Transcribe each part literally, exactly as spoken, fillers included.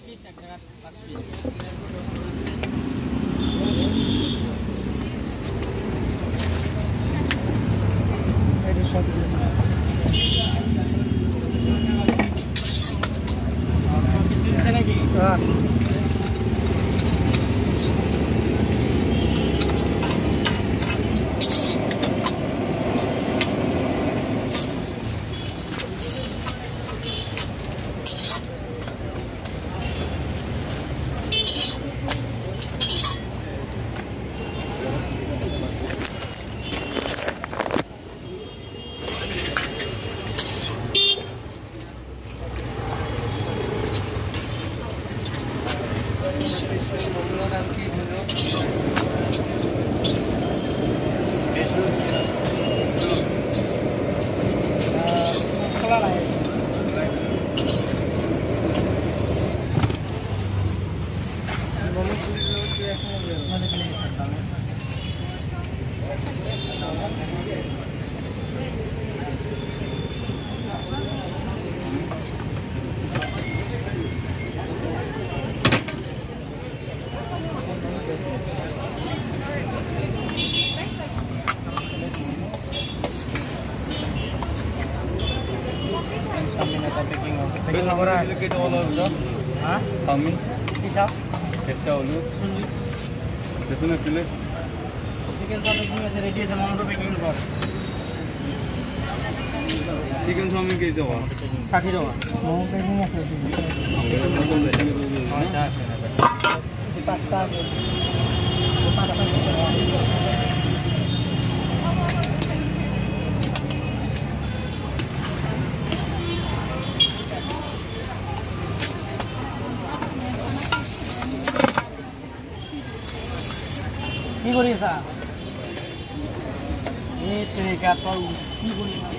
piece এক জায়গা পাঁচ piece এটা সব সব piece আছে নাকি হ্যাঁ Bisa berapa? Kita olah dulu. Hah? Samin. Bisa. Bisa olah. Sunis. Bisa nak pilih. Chicken packing আছে ready আছে Momo packing কর Chicken samin কে দেব ষাট টাকা Momo packing আছে আচ্ছা আছে পাঁচটা পাঁচটা কি কৰিছা এই তেকা পাউ কি কৰিছা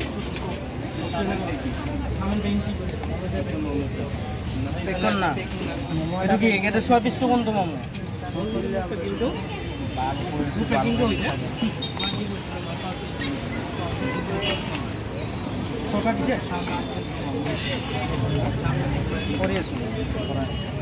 সামন পেইন কি কৰিছা দেখুন না এটো কি এটা ছয় পিস তো কোন তো Momo কিন্তু প্যাকিং তো হইছে ছটা দিছে করে আছো